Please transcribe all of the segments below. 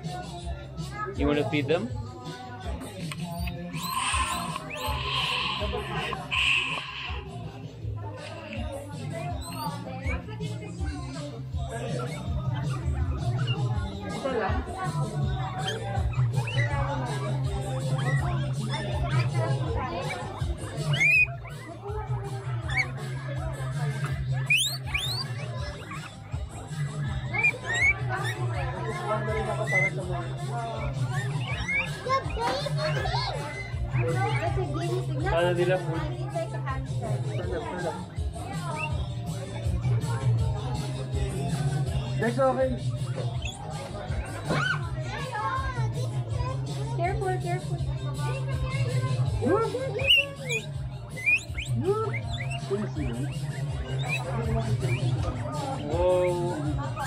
You want to feed them? Ito lang. Paano nila food? That's okay. Careful, careful. Whoa!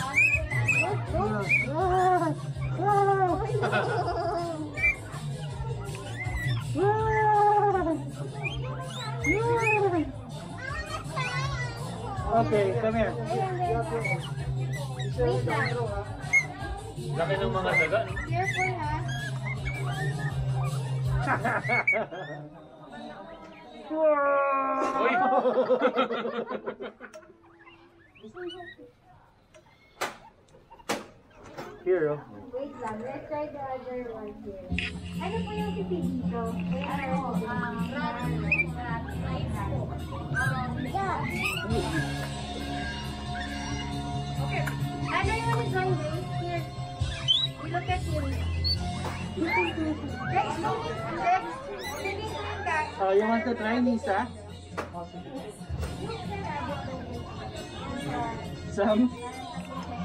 Okay, come here. Wait lang. Laki ng mga daga, no? Careful ha. Uy! Here, oh. Wait lang. Let's try the other one here. Ano po yung pipili dito? Yeah. Okay. Ano yung one is one way? Here. You look at him. Lex, Lex. Lex, that. Oh, you want to try, Nisa? Some?